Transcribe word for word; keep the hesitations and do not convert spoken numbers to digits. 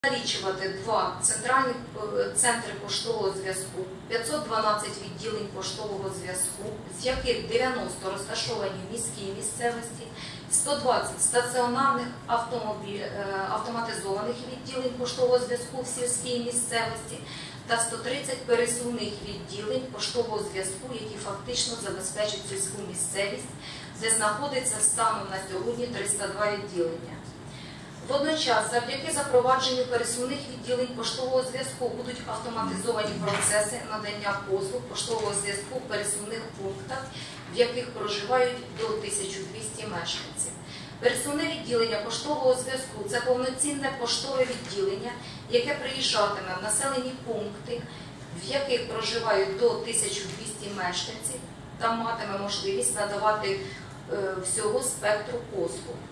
Налічувати два центральні центри поштового зв'язку, п'ятсот дванадцять відділень поштового зв'язку, з яких дев'яносто розташовані в міській місцевості, сто двадцять стаціонарних автоматизованих відділень поштового зв'язку в сільській місцевості та сто тридцять пересувних відділень поштового зв'язку, які фактично забезпечують сільську місцевість, де знаходиться станом на сьогодні триста два відділення. Водночас, завдяки запровадженню пересувних відділень поштового зв'язку будуть автоматизовані процеси надання послуг поштового зв'язку в пересувних пунктах, в яких проживають до тисячі двохсот мешканців. Пересувне відділення поштового зв'язку – це повноцінне поштове відділення, яке приїжджатиме в населені пункти, в яких проживають до тисячі двохсот мешканців, та матиме можливість надавати всього спектру послуг.